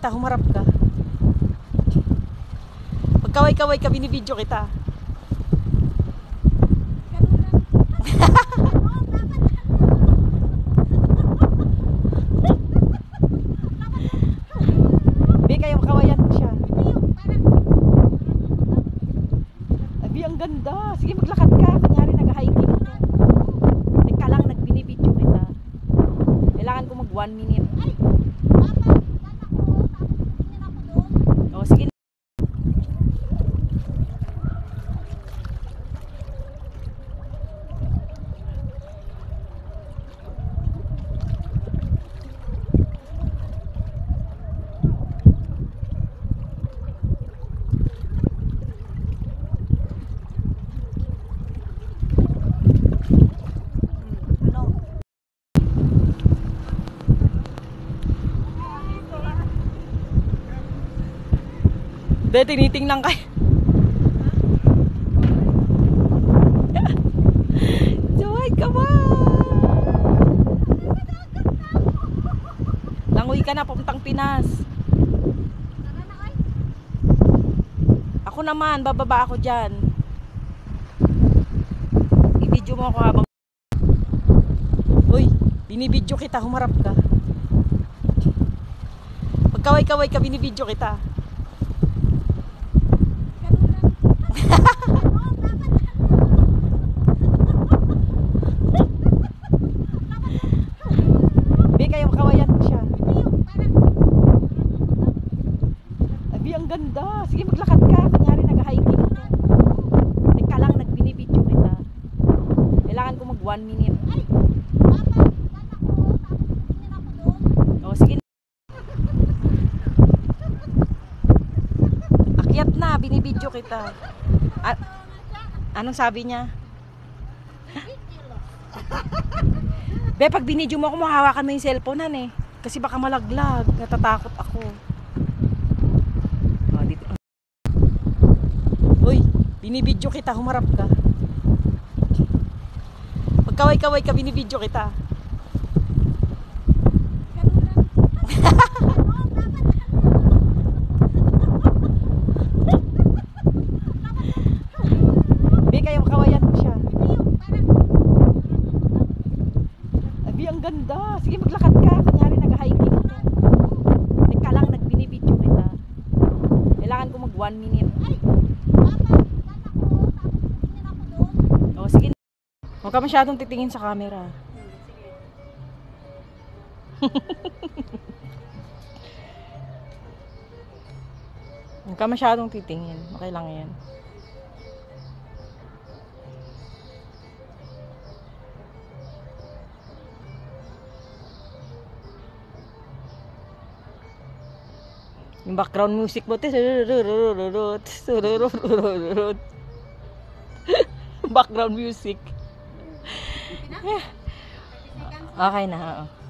kita, humarap ka. Pagkaway-kaway ka, binibidyo kita. Bi, kayo kawayan mo siya. Abi, ang ganda. Sige, maglakad ka. Kunyari nag-hiking ka. Teka lang, nagbinibidyo kita. Kailangan ko mag 1 minute. O, sige. Be, tinitingnan kayo. Joy, come on! Langoy ka na, papuntang Pinas. Ako naman, bababa ako dyan. I-video mo ako habang... Uy, binibidyo kita, humarap ka. Pagkaway-kaway ka, binibidyo kita. Bi, kayo kawayan mo siya. Abi, ang ganda. Sige, maglakad ka. Kunyari nag-hiking ka. Teka lang, nagbinibidyo kita. Kailangan ko mag 1 minute. O, sige. Akyat na, binibidyo kita. Anong sabi niya? Be, pag binidyo mo ako, mahawakan mo yung cellphone han eh. Kasi baka malaglag. Natatakot ako. Oh, dito. Uy, binibidyo kita, humarap ka. Pagkaway-kaway ka, binibidyo kita. Ang ganda. Sige, maglakad ka. Kunyari nag-hiking ka. Teka lang, nagbinibidyo kita. Kailangan ko mag 1 minute. O, sige. Huwag ka masyadong titingin sa camera. Huwag ka masyadong titingin. Okay lang yan. Yung background music mo, background music. Okay na, oo.